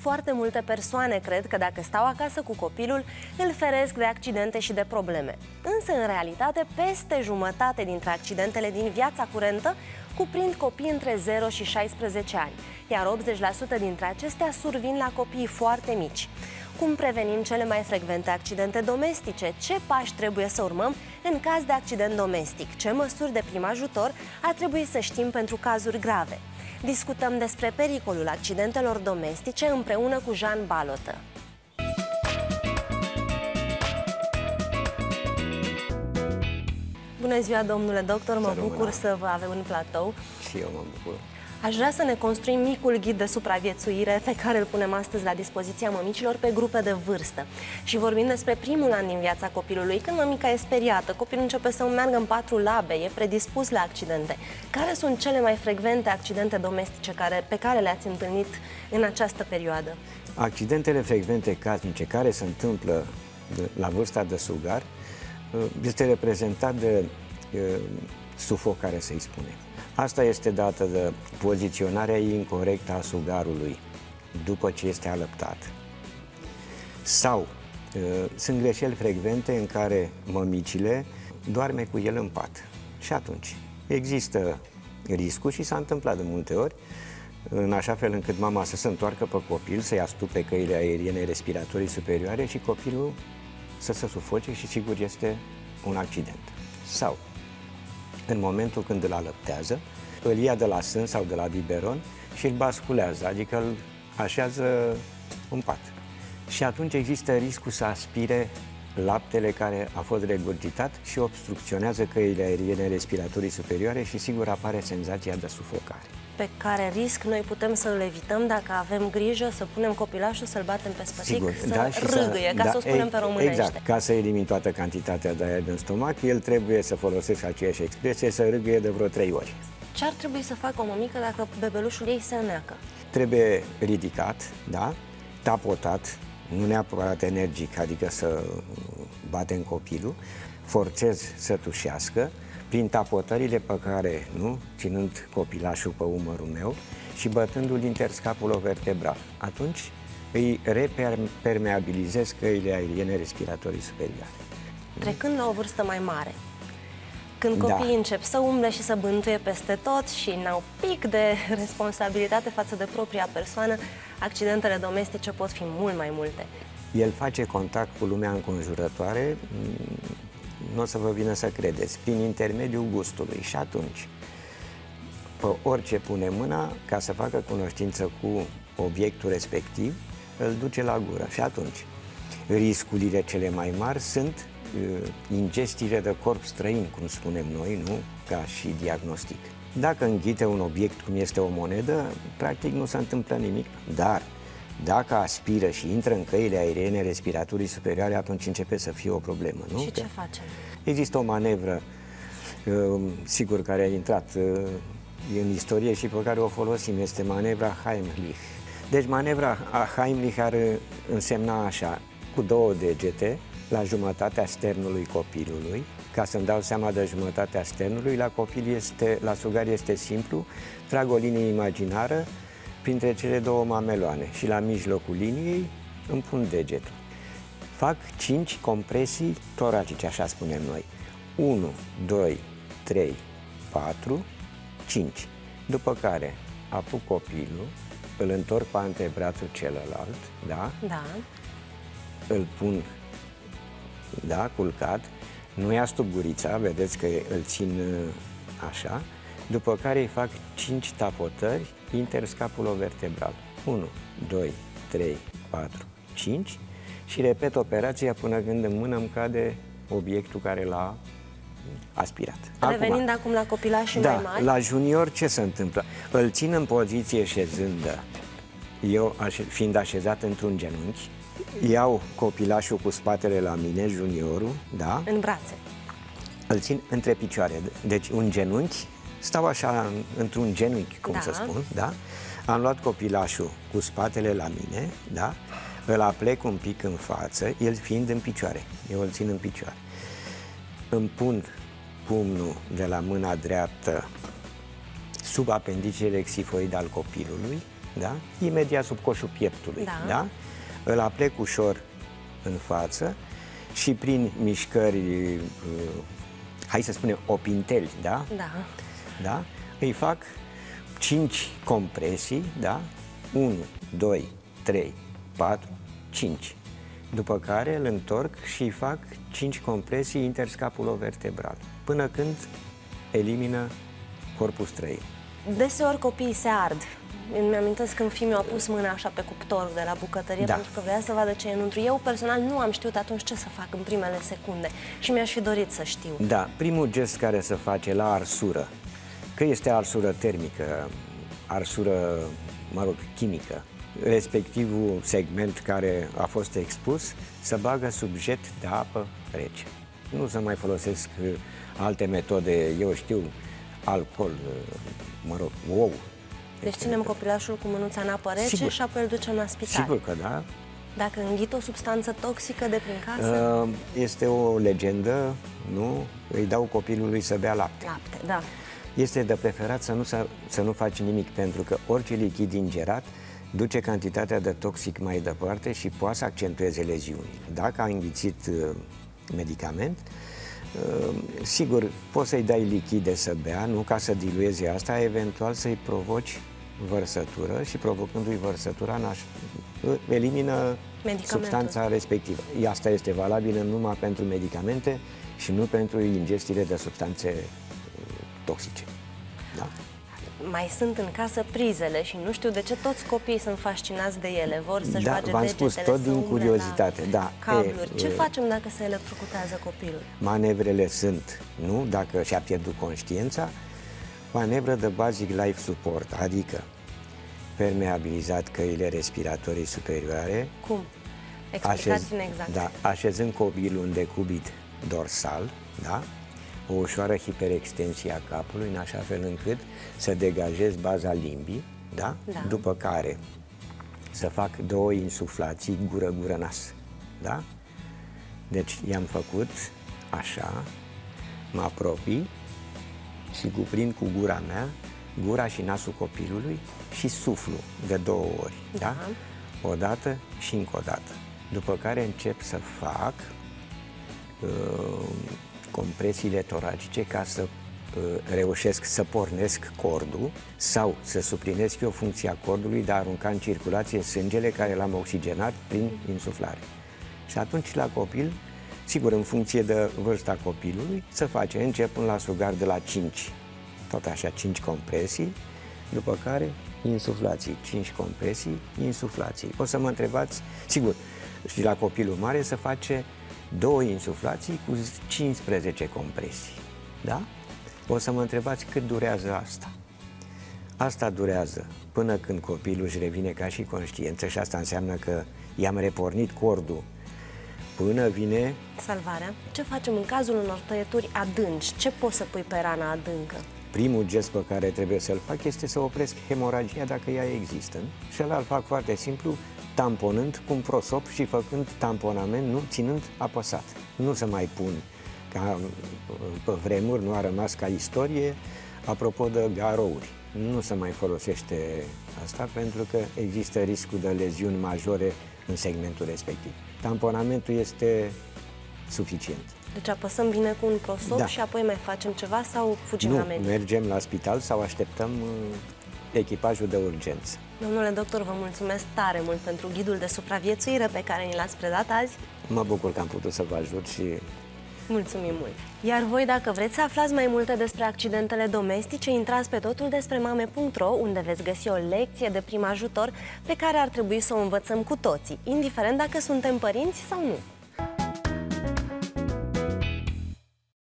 Foarte multe persoane cred că dacă stau acasă cu copilul, îl feresc de accidente și de probleme. Însă, în realitate, peste jumătate dintre accidentele din viața curentă cuprind copii între 0 și 16 ani, iar 80% dintre acestea survin la copii foarte mici. Cum prevenim cele mai frecvente accidente domestice? Ce pași trebuie să urmăm în caz de accident domestic? Ce măsuri de prim ajutor ar trebui să știm pentru cazuri grave? Discutăm despre pericolul accidentelor domestice împreună cu Jean Balotă. Bună ziua, domnule doctor, mă bucur să vă avem în platou. Și eu mă bucur. Aș vrea să ne construim micul ghid de supraviețuire pe care îl punem astăzi la dispoziția mămicilor pe grupe de vârstă. Și vorbim despre primul an din viața copilului, când mămica e speriată, copilul începe să meargă în patru labe, e predispus la accidente. Care sunt cele mai frecvente accidente domestice pe care le-ați întâlnit în această perioadă? Accidentele frecvente casnice care se întâmplă la vârsta de sugar este reprezentat de sufocare, să-i spunem. Asta este dată de poziționarea incorectă a sugarului după ce este alăptat. Sau sunt greșeli frecvente în care mămicile doarme cu el în pat. Și atunci există riscul, și s-a întâmplat de multe ori, în așa fel încât mama să se întoarcă pe copil, să-i astupe căile aeriene respiratorii superioare și copilul să se sufoce și sigur este un accident. Sau în momentul când îl alăptează, îl ia de la sân sau de la biberon și îl basculează, adică îl așează în pat. Și atunci există riscul să aspire laptele care a fost regurgitat și obstrucționează căile aeriene respiratorii superioare și sigur apare senzația de sufocare. Pe care risc noi putem să îl evităm dacă avem grijă să punem copilașul, să-l batem pe spătic, sigur, să râgâie, ca să o spunem pe românește. Exact, ca să elimin toată cantitatea de aer din stomac, el trebuie să folosească aceeași expresie, să râgâie de vreo 3 ori. Ce ar trebui să facă o mămică dacă bebelușul ei se înneacă? Trebuie ridicat, da? Tapotat, nu neapărat energic, adică să batem copilul, forțez să tușească, prin tapotările pe care, nu, ținând copilașul pe umărul meu și bătându-l interscapulovertebral. Atunci îi repermeabilizez căile aeriene respiratorii superioare. Trecând la o vârstă mai mare, când copiii încep să umble și să bântuie peste tot și n-au pic de responsabilitate față de propria persoană, accidentele domestice pot fi mult mai multe. El face contact cu lumea înconjurătoare, nu o să vă vină să credeți, prin intermediul gustului. Și atunci, pe orice pune mâna, ca să facă cunoștință cu obiectul respectiv, îl duce la gură. Și atunci, riscurile cele mai mari sunt ingestiile de corp străin, cum spunem noi, nu? Ca și diagnostic. Dacă înghite un obiect, cum este o monedă, practic nu se întâmplă nimic, dar dacă aspiră și intră în căile aeriene respiratorii superioare, atunci începe să fie o problemă, nu? Și ce facem? Există o manevră, sigur, care a intrat în istorie și pe care o folosim, este manevra Heimlich. Deci manevra Heimlich ar însemna așa, cu 2 degete la jumătatea sternului copilului, ca să-mi dau seama de jumătatea sternului, la sugar este simplu, trag o linie imaginară printre cele 2 mameloane și la mijlocul liniei îmi pun degetul. Fac 5 compresii toracice, așa spunem noi. 1, 2, 3, 4, 5. După care apuc copilul, îl întorc pe antebrațul celălalt, da? Da. Îl pun, da, culcat, nu ia sub gurița, vedeți că îl țin așa, după care îi fac 5 tapotări interscapulovertebral. 1, 2, 3, 4, 5 și repet operația până când în mână îmi cade obiectul care l-a aspirat. Revenind acum la copilașii mai mari. La junior ce se întâmplă? Îl țin în poziție șezândă, eu fiind așezat într-un genunchi, iau copilașul cu spatele la mine, juniorul, da? În brațe. Îl țin între picioare, deci un genunchi, stau așa într-un genunchi, cum să spun, da? Am luat copilașul cu spatele la mine, da? Îl aplec un pic în față, el fiind în picioare, eu îl țin în picioare. Îmi pun pumnul de la mâna dreaptă sub apendicele xifoid al copilului, da? Imediat sub coșul pieptului, da? Îl aplec ușor în față și prin mișcări, hai să spunem, opinteli, da? Da? Îi fac 5 compresii, da? 1, 2, 3, 4, 5. După care îl întorc și îi fac 5 compresii interscapulovertebral, până când elimină corpul străin. Deseori copiii se ard. Îmi amintesc când fiul meu a pus mâna așa pe cuptorul de la bucătărie, pentru că vrea să vadă ce e înăuntru. Eu personal nu am știut atunci ce să fac în primele secunde și mi-aș fi dorit să știu. Da, primul gest care se face la arsură, că este arsură termică, arsură, mă rog, chimică, respectivul segment care a fost expus, se bagă sub jet de apă rece. Nu se mai folosesc alte metode, eu știu, alcool, mă rog, ou. Deci ținem copilașul cu mânuța în apă rece și apoi îl ducem la spital. Sigur că da. Dacă înghit o substanță toxică de prin casă? Este o legendă, nu? Îi dau copilului să bea lapte. Lapte, da. Este de preferat să nu faci nimic, pentru că orice lichid ingerat duce cantitatea de toxic mai departe și poate să accentueze leziuni. Dacă a înghițit medicament, sigur, poți să-i dai lichide să bea, nu ca să dilueze asta, eventual să-i provoci vărsătură și provocându-i vărsătura elimină substanța respectivă. Asta este valabilă numai pentru medicamente și nu pentru ingestiile de substanțe toxice. Da. Mai sunt în casă prizele și nu știu de ce toți copiii sunt fascinați de ele, vor să-și bage v-am spus, tot din curiozitate. Cabluri. Ce facem dacă se electrocutează copilul? Manevrele sunt, nu? Dacă și-a pierdut conștiința, manevră de basic life support, adică permeabilizat căile respiratorii superioare. Cum? Explicați-ne exact. Da, așezând copilul în decubit dorsal, da? O ușoară hiperextensie a capului, în așa fel încât să degajez baza limbii, da? După care să fac 2 insuflații gură-gură-nas, da? Deci i-am făcut așa, mă apropii și cuprind cu gura mea gura și nasul copilului și suflu de 2 ori, da? O dată și încă o dată. După care încep să fac compresiile toracice ca să reușesc să pornesc cordul sau să suplinesc eu funcția cordului de a arunca în circulație sângele care l-am oxigenat prin insuflare. Și atunci la copil, sigur, în funcție de vârsta copilului, se face începând la sugar de la 5, tot așa 5 compresii, după care insuflații, 5 compresii, insuflații. O să mă întrebați, sigur, și la copilul mare se face 2 insuflații cu 15 compresii, da? O să mă întrebați cât durează asta. Asta durează până când copilul își revine ca și conștiință și asta înseamnă că i-am repornit cordul până vine salvarea. Ce facem în cazul unor tăieturi adânci? Ce poți să pui pe rana adâncă? Primul gest pe care trebuie să-l fac este să opresc hemoragia dacă ea există. Și ăla îl fac foarte simplu, tamponând cu un prosop și făcând tamponament, nu ținând apăsat. Nu se mai pun, ca pe vremuri, nu a rămas ca istorie, apropo de garouri. Nu se mai folosește asta pentru că există riscul de leziuni majore în segmentul respectiv. Tamponamentul este suficient. Deci apăsăm bine cu un prosop și apoi mai facem ceva sau fugim la medic? Mergem la spital sau așteptăm echipajul de urgență. Domnule doctor, vă mulțumesc tare mult pentru ghidul de supraviețuire pe care ni l-ați predat azi. Mă bucur că am putut să vă ajut și... Mulțumim mult! Iar voi, dacă vreți să aflați mai multe despre accidentele domestice, intrați pe totuldespremame.ro, unde veți găsi o lecție de prim ajutor pe care ar trebui să o învățăm cu toții, indiferent dacă suntem părinți sau nu.